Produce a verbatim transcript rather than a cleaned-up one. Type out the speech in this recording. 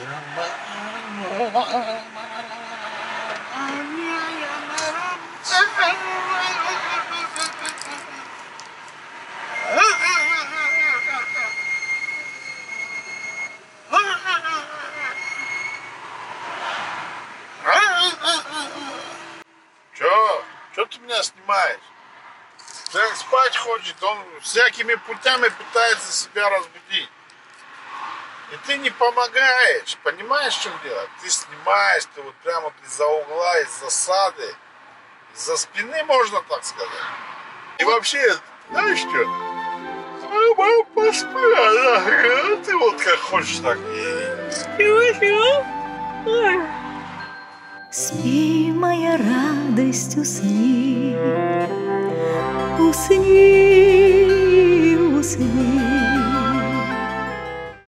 Чё? Чё ты меня снимаешь? Человек спать хочет, он всякими путями пытается себя разбудить. И ты не помогаешь, понимаешь, в чем дело? Ты снимаешь, ты вот прямо из-за угла, из засады, из-за спины, можно так сказать. И вообще, знаешь что? А мама поспала, ты вот как хочешь так. Спи, моя радость, усни, усни, усни.